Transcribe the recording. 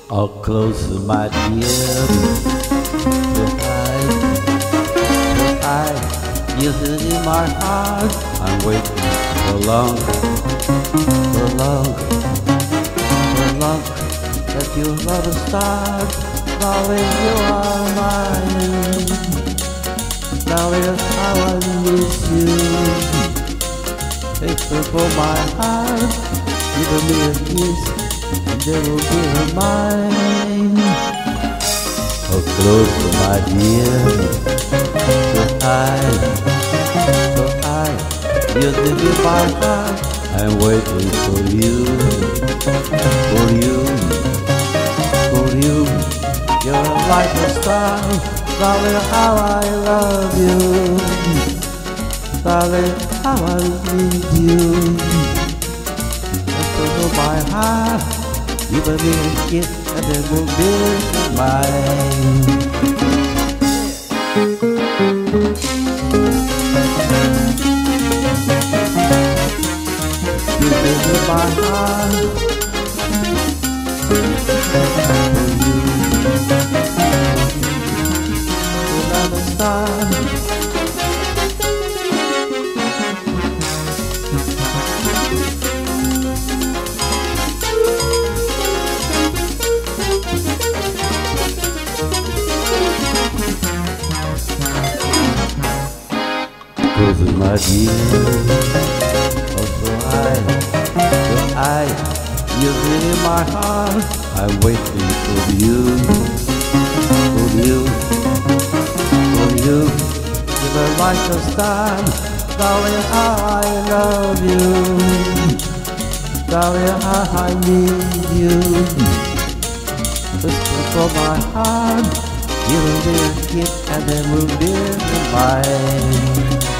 I'll close my ears to hide you in my heart. I'm waiting for long that you'll never start. Darling, you are mine. Darling, how I miss you. Take me for my heart, give me a kiss, and they will be mine. Oh, close my ears, so high, you live in my heart. I'm waiting for you. You're like a star, darling, how I love you. Darling, how I need you. Just to my heart, give me a kiss and it will be mine. You give me my heart for you. You'll never stop. Closing my ears, oh so high, you're in my heart. I'm waiting for you. You're like a star, darling, how I love you. Darling, how I need you. Whisper for my heart, give me a kiss and then we'll be mine.